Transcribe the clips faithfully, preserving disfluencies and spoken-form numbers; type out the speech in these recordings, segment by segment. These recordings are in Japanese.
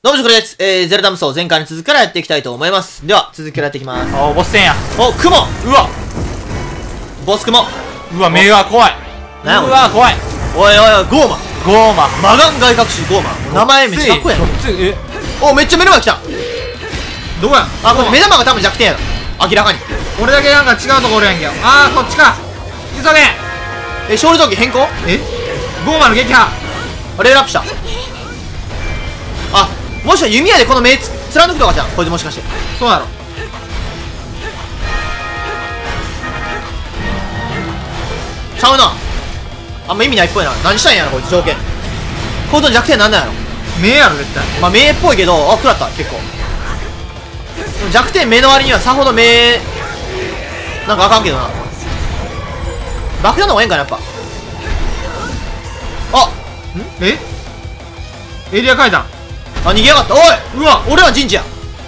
どうも、しゅくれです。えー、ゼルダ無双前回に続きからやっていきたいと思います。では、続きからやっていきます。 おー、ボス戦や。 お、雲うわボス雲うわ、目が怖い。うなんやわ、怖い。 おいおいおい、ゴーマゴーマ。 マガン外角種ゴーマ名前めっちゃかっこいいやん。 つい、え、 お、めっちゃ目の前来た。 どこやあ、これ目玉が多分弱点やろ。明らかに。 俺だけなんか違うとこおるやんけ。あー、こっちか。急げ。 え、勝利時変更えゴーマの撃破。 あレールアップした。あ、もしか弓矢でこの目つ貫くとかじゃん。こいつもしかして。 そうやろ。 ちゃうな。あんま意味ないっぽいな。何したんやろ、こいつ条件。こいつの弱点なんなんやろ。 目やろ、絶対。 まあ目っぽいけど、あ、食らった、結構。弱点目の割にはさほど目なんかあかんけどな。爆弾の方がええんかな、やっぱ。あんえエリア階段。 あ、逃げやがった。おい、うわ、俺は陣地や。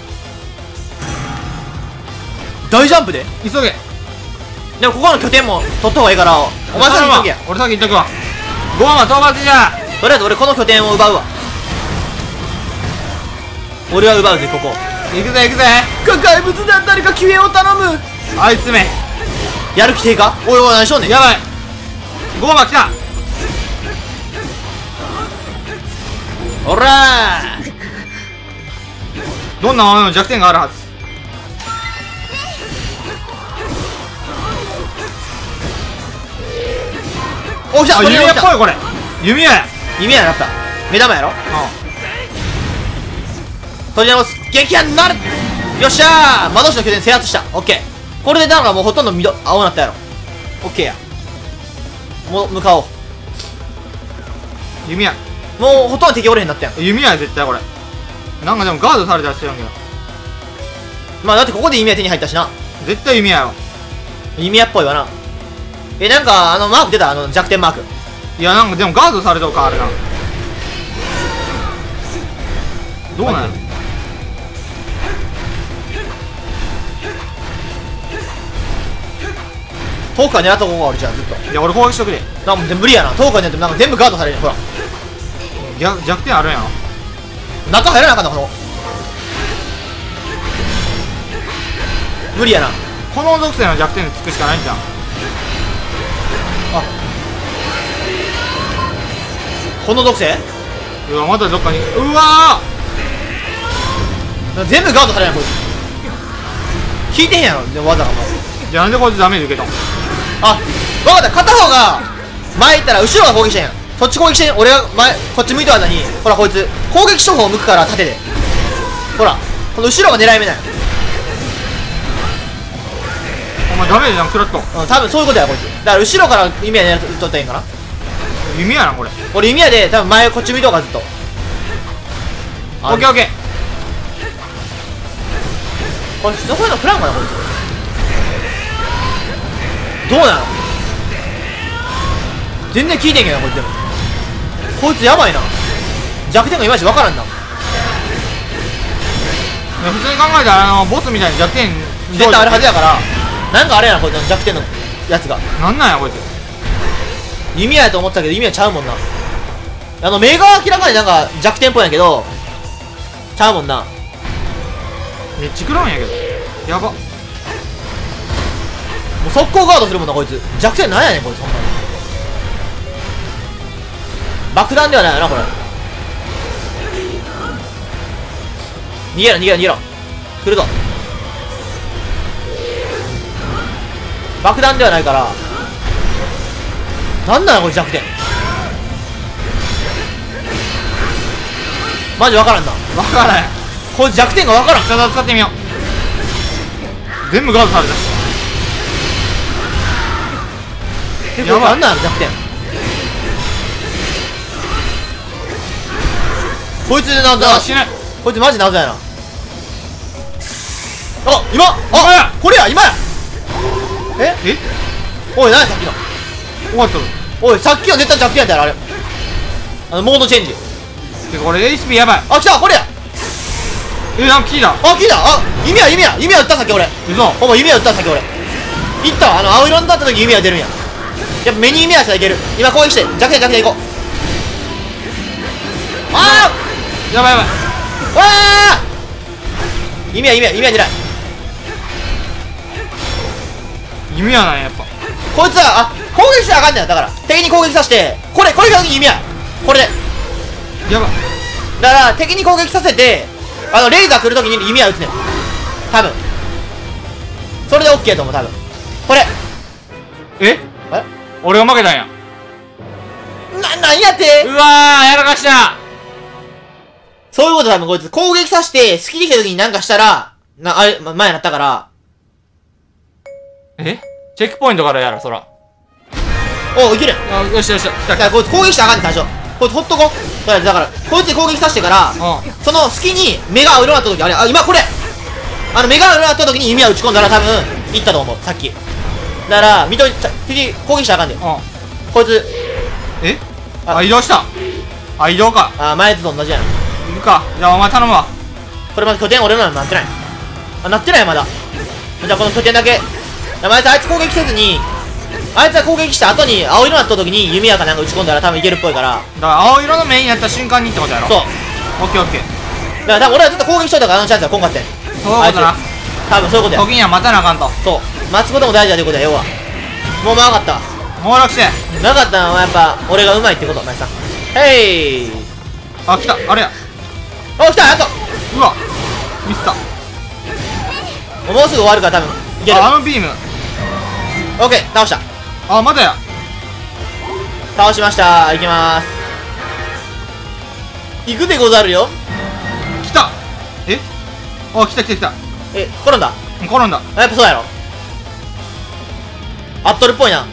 大ジャンプで。 急げ。 でもここの拠点も取った方がいいから、お前先行っとけや。 俺先行っとくわ。ゴーマ討伐じゃ。 とりあえず俺この拠点を奪うわ。俺は奪うぜ、ここ。 行くぜ行くぜ。 か怪物だ、誰か救援を頼む。 あいつめ。 やる気低下。おいおい、何しとんねん。 やばい。ゴーマ来た。 おらー。 どんなものも弱点があるはず。 お、来た。 あ、弓矢っぽいこれ。弓矢や。 弓矢やった。目玉やろ。 う取り直す。撃破になる。よっしゃー。魔導士の拠点制圧した。オッケー。これでなんかもうほとんど緑青になったやろ。オッケーや。もう向かおう。 ん。弓矢。 もうほとんど敵おれへんなったやん。 弓矢や絶対これ。なんかでもガードされたりしてるんけど。 まあだってここで弓矢手に入ったしな。 絶対弓矢よ。 弓矢っぽいわな。え、なんかあのマーク出た。あの弱点マーク。 いやなんかでもガードされとるかあれな。どうなんやろ。 遠くから狙った方が俺じゃん、ずっと。 いや俺攻撃しとくで。 なんも無理やな。遠くから狙ってなんか全部ガードされる。ほら。 弱弱点あるんやろ。 中入らなあかんな、この。無理やな。 この属性の弱点つくしかないんじゃん。 あ、この属性うわまたどっかに。うわ全部ガードされないこいつ。効いてへんやろ。でも技がもう。 ーじゃあなんでこいつダメージ受けたん。 あ、分かった。片方が前行ったら後ろが攻撃してんやん。そっち攻撃してん。俺が前こっち向いた間に、ほらこいつ攻撃処方を向くから縦で。ほらこの後ろが狙い目なんや。 お前ダメージなん食らっとん。 うん、多分そういうことやこいつ。だから後ろから弓矢狙っとったらいいんかな。 弓矢なこれ。 俺弓矢で多分前こっち向いとうからずっと。 オッケーオッケー。 これそこへの食らんかなこいつ。どうなの。全然効いてんけどなこいつ。でもこいつやばいな。弱点がいまいち分からんな。 普通に考えたらあのボスみたいに弱点絶対あるはずやから。なんかあれやなこいつの弱点のやつが。 なんなんやこいつ。 弓矢やと思ったけど弓矢ちゃうもんな。あの目が明らかになんか弱点っぽいんやけどちゃうもんな。 めっちゃ食らうんやけど。やば。 もう速攻ガードするもんなこいつ。弱点なんやねんこいつ。ほんまに爆弾ではないよなこれ。逃げろ逃げろ逃げろ。来るぞ。爆弾ではないからなんなのこれ弱点。マジ分からんな。 わからん。 こいつ弱点が分からん。 さあ使ってみよう。全部ガードされたし。 え、こいつなんなの弱点。こいつなんだ。 あ死ぬ。 こいつマジ謎やな。あ、今あ今やこれや今や。ええおい何やさっきの。 終わったぞ。 おいさっきの絶対弱点やったやろあれ。あのモードチェンジ。 てかこれ エイチピー やばい。 あ来たこれや。 えなんか聞いた。 あ聞いた。あ弓矢弓矢弓矢撃ったさっき俺。 嘘。 ほんま弓矢撃ったさっき俺。いったわ。あの青色になった時弓矢出るんや。やっぱ目に弓矢したらいける。今攻撃して弱点弱点いこう。あやばいやばい。 あわあ弓矢弓矢弓矢狙い。 弓矢なんややっぱ。 こいつはあ攻撃したらあかんねん。だから敵に攻撃させてこれこれが弓矢これでやば。 だから敵に攻撃させてあのレーザー来るときに弓矢撃つねん多分。それで OK と思う多分。これえあれ俺が負けたんや。 な、なんやってうわーやらかした。 そういうこと多分こいつ攻撃させて好きできたときになんかしたらな、あれ、ま、前になったからえチェックポイントからやらそら。 おいける。 あよしよしよし。 だからこいつ攻撃したらあかんねん最初。こいつほっとこう。とりあえずだからこいつに攻撃させてからうんその隙に目が青色になった時あれあ今これあの目が青色になった時に弓矢打ち込んだら多分いったと思うさっき。だから見といちゃ敵攻撃したらあかんねんうん。 こいつ。 えああ移動した。あ移動か。 あ前と同じやん。 行くか。じゃあお前頼むわ。 これまだ拠点俺のはなってない。あなってないまだ。じゃあこの拠点だけあいつあいつ攻撃せずにあいつが攻撃した後に青色になった時に弓矢かなんか打ち込んだら多分いけるっぽいから。 だから青色の目になった瞬間にってことやろ。 そうオッケーオッケー。 だから多分俺はずっと攻撃しといたからあのチャンスはこんかってん。 そういうことな。 多分そういうことや。 時には待たなあかんと。 そう待つことも大事だということや要は。もう分かったわ。 もう楽して。 分かったのはやっぱ俺がうまいってことお前さん。へいあ来たあれや。 お来たやっとうわミスった。 もうすぐ終わるから多分いける。 ああのビーム。 オッケー倒した。 あまだや。 倒しました。いきまーす。行くでござるよ。 来た。えあ来た来た来た。 え転んだ。 転んだ。 あやっぱそうやろ。あっとるっぽいな。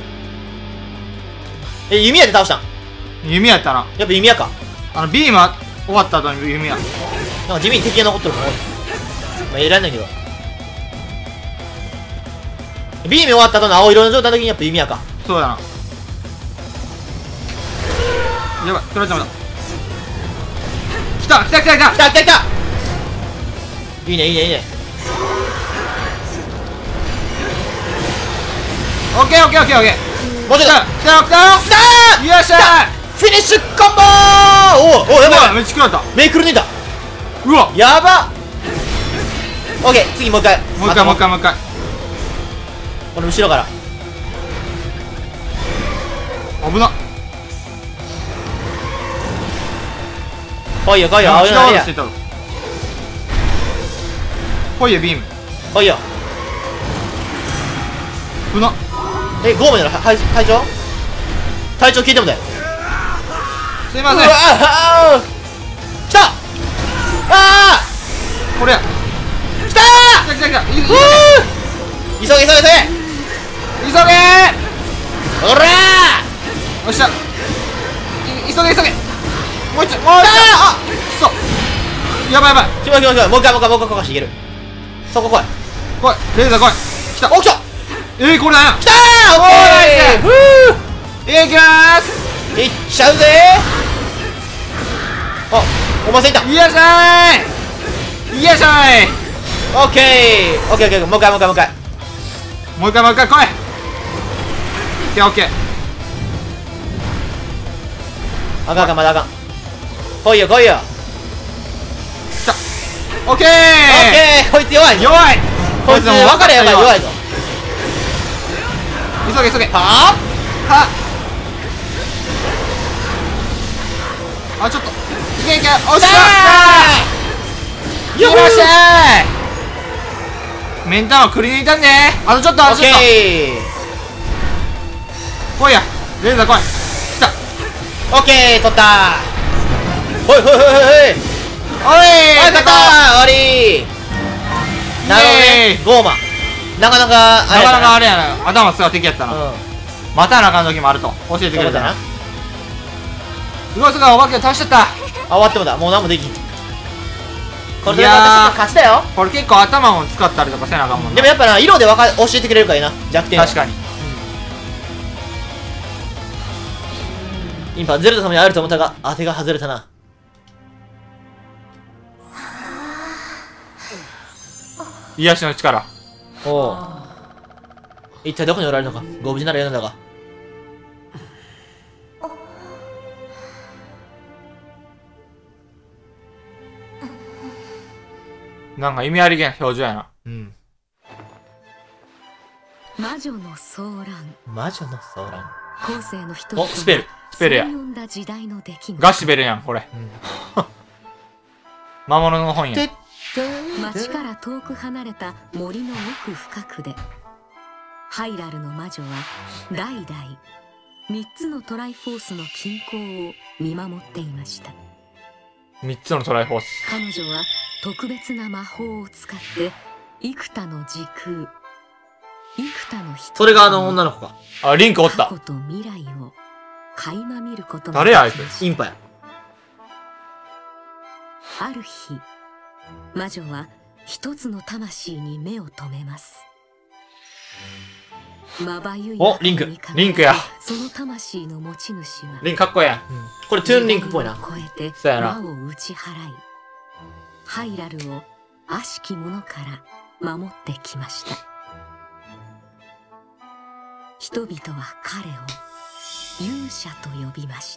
え弓矢で倒したん。 弓矢やったな。 やっぱ弓矢か。 あのビームは終わった後に弓矢。 なんか地味に敵が残っとるもん。まあ入れられないけどビーム終わった後の青色の状態の時にやっぱ弓矢か。 そうやな。やばい取られちゃうだ。来た来た来た来た。 来た来た来た。いいねいいねいいね。 オッケーオッケーオッケーオッケー。 もうちょっと来たよ来たよ来たよ。 来たー。 よっしゃフィニッシュコンボー。おおおやばいやばい。 めっちゃ食らった。 目くるねた。 うわやば。オッケー次もう一回もう一回もう一回もう一回。 この後ろから危なっ。 来いよ来いよ青色のエリアしてたぞ。来いよビーム。 来いよ。 危なっ。 えゴームやろは隊長隊長聞いてもだよ。うわすいません。 あ来たあこれや。 ー来た来た来た来た。いー急げ急げ急げ急げー。 おらーよっしゃ。い急げ急げ。もう一もう一あそうやばいやばい。 来ま来ま来まもう一回もう一回もう一回こかしていける。そこ来い来いレーザー来い。来た。 お来たえー、これなんや。 来たーオッケーふえー、いきまーす。 ーいっちゃうぜー。あお前さんいた。 いらっしゃいいらっしゃい。 オッケーオッケーオッケーもう一回もう一回もう一回もう一回もう一回来い。オッケーオッケー。 あかんあかんまだあかん。来いよ来いよ。 来た。オッケーオッケーこいつ弱いぞ。 弱い。 こいつ分かれやばい弱いぞ。 急げ急げ。ははあちょっといけいけ。おっしあゃーいらっしゃい。メンタンはくり抜いたんで。あとちょっとあオッとちょっとケ来いやレーザー来い。来た。 ーオッケー取ったー。ほいほいほいほいほいおいはい勝ったー終わりー。なるほどねゴーマなかなかなかなかああれやな。頭使う敵やったな。 れやな。うん待たなあかん時もあると教えてくれたな。 そうだな。 すごいすごいお化けを倒しちゃった。 あ終わってもだもう何もできん。これでいやー勝ちだよ。 これ結構頭を使ったりとかせなあかんもんな。 でもやっぱな色でわか教えてくれるからいいな弱点を。 確かに。 インパゼルダ様に会えると思ったが当てが外れたな。 癒しの力。 おお一体どこにおられるのかご無事なら嫌なんだが。 なんか意味ありげな表情やな。 うん。 魔女の騒乱。 魔女の騒乱。 後世の人々 お、スペル。 スペルや。ガシベルやん、これ。うん、魔物の本や。 町から遠く離れた森の奥深くで、ハイラルの魔女は代々みっつのトライフォースの均衡を見守っていました。 みっつのトライフォース。 彼女は特別な魔法を使って幾多の時空、幾多の人、 それがあの女の子か。 あ、リンクおった。 過去と未来を垣間見ることができました。誰やあいつ。 インパや。 ある日、魔女は一つの魂に目を留めます。まばゆいお、リンク。 リンクや。 その魂の持ち主はリンクかっこええやん、 うん、これトゥーンリンクっぽいな。 そうやな。魔を打ち払い、ハイラルを悪しき者から守ってきました。人々は彼を勇者と呼びました。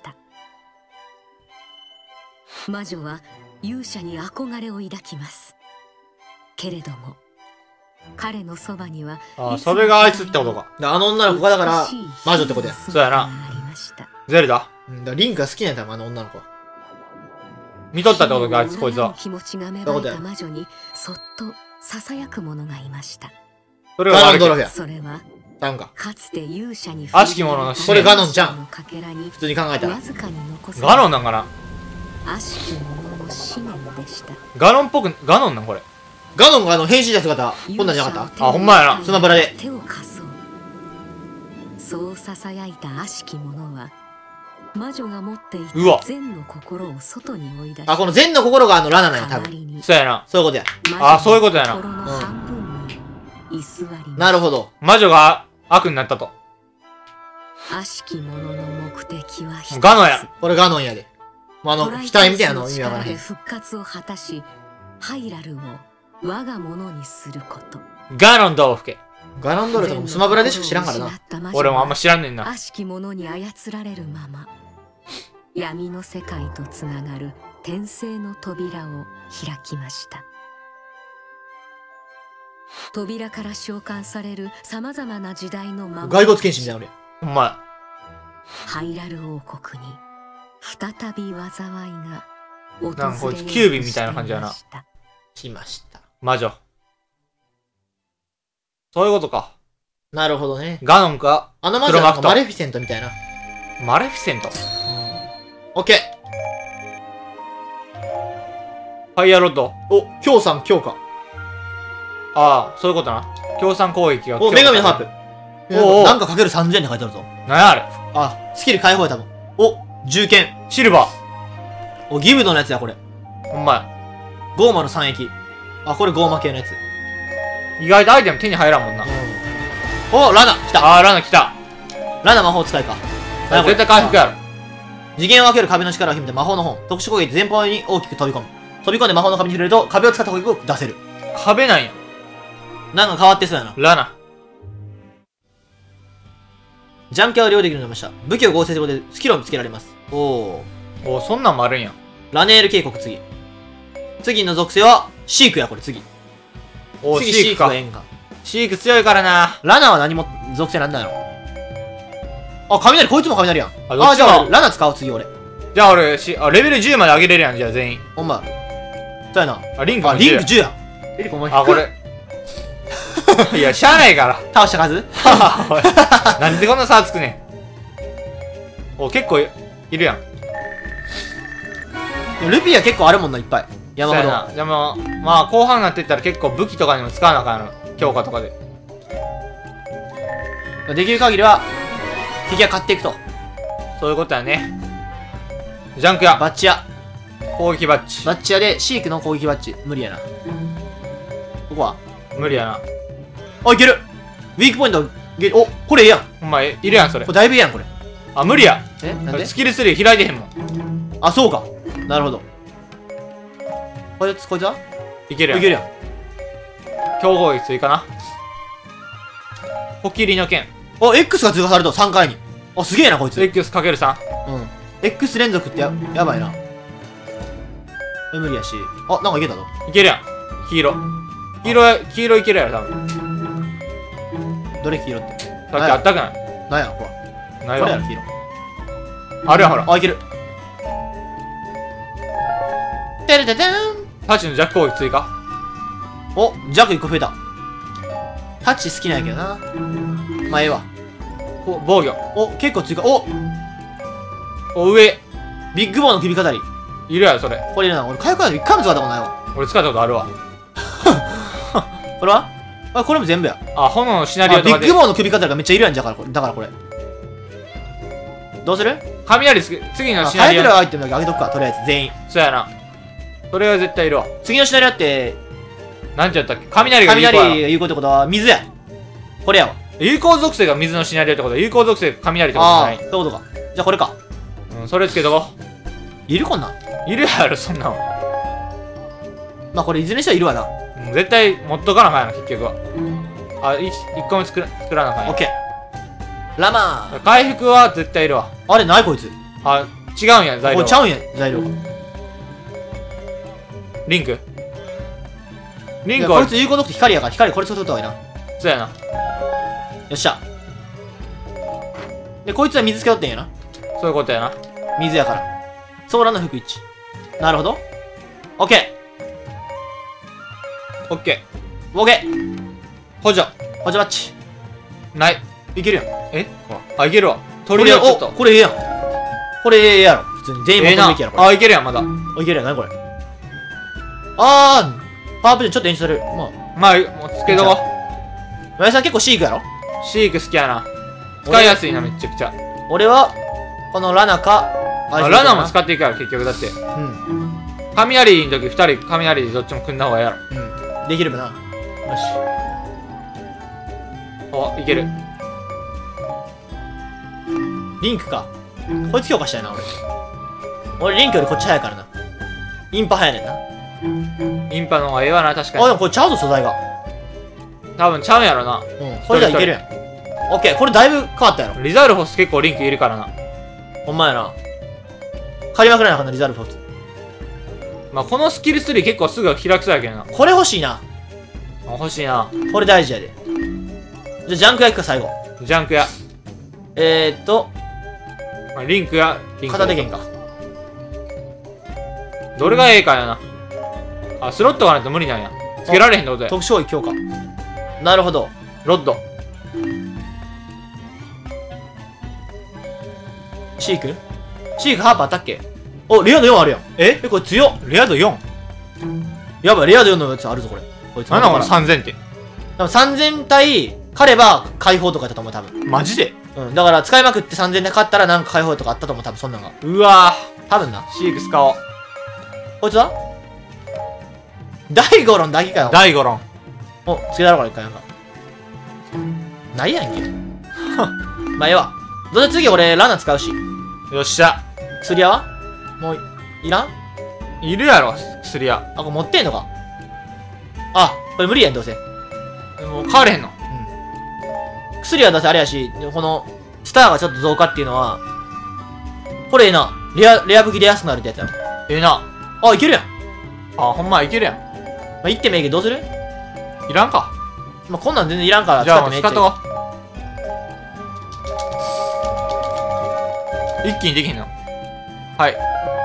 魔女は勇者に憧れを抱きます。けれども彼のそばには、 ああ、それがあいつってことか。 あの女の子がだから魔女ってことや。 そうやな。ゼルダ。 うん、だリンクが好きなんだよ、あの女の子は。 見とったってことか、あいつこいつは。 気持ちが芽生えた魔女にそっと囁く者がいました。 それがガノンドラフや。それはなんかかつて勇者に悪しき者のこれガノンちゃん。普通に考えたらガノンなんかな。 悪しき者の思念でした。 ガノンっぽく、ガノンなんこれ。 ガノンがあの変身した姿こんなんじゃなかった？ あ、ほんまやな。 スマブラで手を貸そう。そう囁いた悪しき者は魔女が持っていた善の心を外に追い出し、 あ、この善の心があのラナなんや多分。 そうやな。 そういうことや。 あ、そういうことやな。 うん、 なるほど。 魔女が悪になったと。 悪しき者の目的は一つ。 ガノンや。 これガノンやで。あの額みたいなの意味わからへん。 復活を果たしハイラルを我が物にすること。 ガノン道府家。 ガノンドルとかもスマブラでしか知らんからな。 俺もあんま知らんねんな。 悪しき者に操られるまま闇の世界とつながる転生の扉を開きました。扉から召喚されるさまざまな時代の魔骸骨剣士みたいな俺。 ほんま。 ハイラル王国に再び災いが訪れようとしていました。 なんかこいつキュービーみたいな感じやな。 来ました。 魔女。そういうことか。 なるほどね。 ガノンか。 あの魔女はマレフィセントみたいな。 マレフィセント。 オッケー。 ファイヤーロッド。 お、強さ強化。 ああ、そういうことな。強酸攻撃が。 お、女神のハープ。おお。なんかかけるさんぜんって書いてあるぞ。 なんやあれ。 あ、スキル解放や多分。お、銃剣。 シルバー。お、ギブドのやつや、これ。 ほんまや。 ゴーマの三役。あ、これゴーマ系のやつ。 意外とアイテム手に入らんもんな。 お、ラナ来た。 あー、ラナ来た。 ラナ魔法使いか。 絶対回復やろ。 次元を分ける壁の力を秘めた魔法の本。特殊攻撃前方に大きく飛び込む。飛び込んで魔法の壁に触れると壁を使った攻撃を出せる。 壁なんや。 なんか変わってそうやな。 ラナ。 ジャンキャーを利用できるようになりました。武器を合成することでスキルを見つけられます。おお。 おお、そんなんもあるんや。 ラネール警告次。次の属性はシークや、これ次。 お次シークがええんか。 シーク強いからな。 ラナは何も属性なんだよ。あ、雷、こいつも雷やん。 あ、 あじゃあラナ使う次俺。 じゃあ俺、しあレベルじゅうまで上げれるやん、じゃあ全員。 ほんま。そうやな。 あ、リンクあ、リンクじゅうや。え、お前。 あ、これ。いや、しゃあないから。 倒した数なんでこんな差つくねん。お、結構いるやん。 ルピーは結構あるもんな、いっぱい。山ほど。 でも、まあ、後半になっていったら結構武器とかにも使わなあかんの。強化とかで。 できる限りは、敵は買っていくと。 そういうことやね。ジャンクや。 バッチや。 攻撃バッジ。 バッチやで、シークの攻撃バッジ。無理やな。ここは無理やな。 あ、いける。ウィークポイント、お、これええやん。 ほんま、いるやん、それ。 これだいぶええやん、これ。 あ、無理や。 え、なんでスキルスリー開いてへんもん。 あ、そうか。なるほど。こいつ、こいつはいけるやん。 いけるやん。 強攻撃追加な。ポキリの剣。 あ、X が追加されたさんかいに。あ、すげえな、こいつ。 エックスかけるさん。 うん。X 連続ってや、やばいな。え、無理やし。あ、なんかいけたぞ。 いけるやん。 黄色。黄色や、黄色いけるやろ、多分。 どれ黄色って。 さっきあったくない？ なんや、ほら。 ないわ。 これやろ、黄色。 あるやほら。 あ、いける。てれててん。 タッチの弱攻撃追加。 お、弱いっこ増えた。タッチ好きなんやけどな。まあ、ええわ。 お、防御。 お、結構追加。お、 お、上。 ビッグボーの首飾り。 いるやろ、それ。 これいるな。俺、火薬カード一回も使ったことないわ。 俺使ったことあるわ。 これはあ、これも全部や。 あ、炎のシナリオとかで。 ビッグボーの首飾りがめっちゃいるやんじゃから、これ。だからこれ。どうする？ 雷つけ、次のあ、 シナリオ。 火薬のアイテムだけあげとくか、とりあえず、全員。 そうやな。それは絶対いるわ。 次のシナリオって、 なんてやったっけ？雷が有効やろ。 雷が有効ってことは、水や。これやわ。 有効属性が水のシナリオってことは、有効属性が雷ってことじゃああ、 ない。 そういうことか。じゃあこれか。 うん、それつけとこいるこんなん。 う。いるやろ、そんなの。 まあこれいずれにしてはいるわな。 うん、絶対持っとかなあかんやな、結局は。あ、いっこめ作ら作らなあかんや。 オッケー。ラマー。 回復は絶対いるわ。 あれ、ないこいつ。 あ、違うんや、材料。 これちゃうんや、材料。 リンクリいンクは、 やこいつ有効属性光やから、光これ使った方がいいな。 そうやな。 よっしゃ。で、こいつは水つけとってんやな。 そういうことやな。 水やから。ソーラーの服一致。なるほど。オッケオッケー。オッケー。 ー。補助。 補助バッチ。 ない。 いけるやん。 えあ、いけるわ。 これ、お、 取りをちょっと。 これええやん。これええやろ。普通に。全員ええな持ってるべきやろ。これあ、いけるやん、まだ。 おいけるやん。なにこれ。あー、パワープレイちょっと演出される。まあ、 まあ、もうつけとこまやさん結構シークやろ？ う。シーク好きやな。使いやすいな、めっちゃくちゃ。 俺は、このラナか、 あ、ラナも使っっていくから、結局だって。 うん。 雷の時、二人、雷でどっちも組んだ方がええやろ。 うん。できるばな。よし。 お、いける。 リンクか。こいつ強化したいな、俺。俺、リンクよりこっち早いからな。インパ早いねんな。 インパの方がええわな、確かあ、でに。 もこれちゃうぞ、素材が。 多分ちゃうんやろな。 うん。これじゃいけるやん。オッケー、これだいぶ変わったやろ。 リザルフォス結構リンクいるからな。 ほんまやな。借りまくらなあかんな、リザルフォーツ。 まあ、このスキルスリー結構すぐ開きそうやけどな。 これ欲しいな。 あ、欲しいな。 これ大事やで。じゃあ、ジャンク屋行くか、最後。 ジャンクや。 えーっと、 まあ、リンクや、リンク。 片手剣か。 どれがええかやな。あ、スロットがないと無理なんや。つけられへんってことや。 特殊攻撃強化。なるほど。 ロッド。 シークシークハープあったっけ？お、レア度よんあるやん。ええ、これ強っ。 レア度よん。 やばい、レア度よんのやつあるぞ、これ。こいつ。 なんだこのさんぜんって。 多分さんぜん体、狩れば解放とかやったと思う、多分。 マジでうん。だから、使いまくってさんぜんで買ったらなんか解放とかあったと思う、多分そんなんが。 うわ多分な。 ぁ。シーク使おう。 こいつは大五郎だけかよ。 ダイゴロン。 お、つけたろから一回なんか。ないやんけ。まあ、ええわ。どうせ次俺、ラナ使うし。 よっしゃ。 薬屋はもう、いらんいるやろ、薬屋。 あ、これ持ってんのか。あ、これ無理やん、どうせ。 もう変われへんの。 薬はどうせあれやし、この、スターがちょっと増加っていうのは、これええな。レア、レア武器出やすくなるってやつやろ。 ええな。 あ、いけるやん。 あ、ほんまいけるやん。 まあ、いってもええけど、どうする？ いらんか。 まあ、こんなん全然いらんからじゃあもう使使っとってもええっちゃこう。一気にできんの。はい。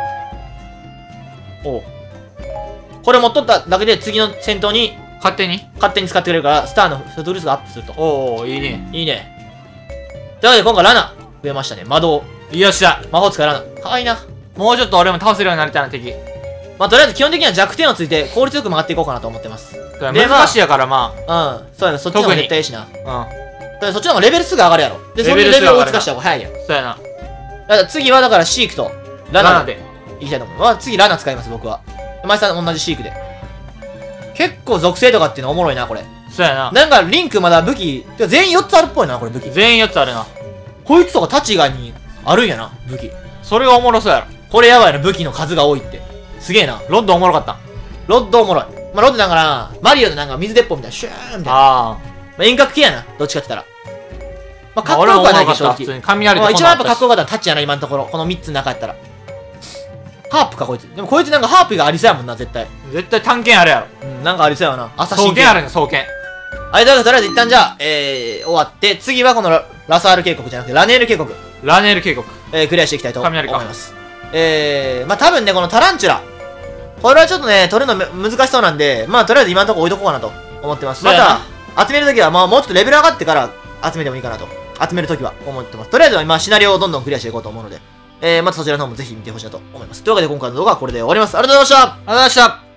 おう。これ持っとっただけで次の戦闘に勝手に勝手に使ってくれるから、スターのフットルースがアップすると。 おお、いいね。 いいね。というわけで今回ラナ増えましたね。魔導。 よっしゃ。 魔法使いラナ。かわいいな。 もうちょっと俺も倒せるようになりたいな、敵。 まあ、とりあえず基本的には弱点をついて効率よく曲がっていこうかなと思ってます。で難しいやから、まうん。そうやな、そっちの方が絶対いいしな。 あ。 だからそっちの方がレベル数が上がるやろ。で、それでレベルを追いつかした方が早いやん。 うん。そうやな。 だから次はだからシークとラナでラナで。 いきたいと思う。まあ、次ラナ使います、僕は。前さん同じシークで。結構属性とかっていうのおもろいな、これ。 そうやな。 なんかリンクまだ武器、てか全員よっつあるっぽいな、これ武器。 全員よっつあるな。 こいつとかタチガにあるんやな、武器。 それがおもろそうやろ。 これやばいな、武器の数が多いって。すげえな。 ロッドおもろかった。 ロッドおもろい。まあ、ロッドなんかな、マリオのなんか水鉄砲みたいな、シューンみたいな。 あまあ、遠隔系やな、どっちかって言ったら。まあ、 あ。 かっこよくはないけど、正俺もおもろかった普通直。 に雷とまあ、一番やっぱかっここよかったのはタッチやな、今のところ。このみっつの中やったら。 ハープか、こいつ。でもこいつなんかハープがありそうやもんな、絶対。 絶対探検あるやろ。 うん、なんかありそうやわな。朝双剣あるね、双剣。 はい、というわけで、とりあえず一旦じゃあ、えー、終わって、次はこのラ、ラサール渓谷じゃなくて、ラネール渓谷、 ラネール渓谷。 えー、クリアしていきたいと思い雷かます。えー、まあ多分ね、このタランチュラ。これはちょっとね、取るのめ難しそうなんで、まあとりあえず今のところ置いとこうかなと思ってます。また、集めるときは、まあもうちょっとレベル上がってから集めてもいいかなと。集めるときは思ってます。とりあえずは今、シナリオをどんどんクリアしていこうと思うので、えー、またそちらの方もぜひ見てほしいなと思います。というわけで今回の動画はこれで終わります。ありがとうございました。 ありがとうございました。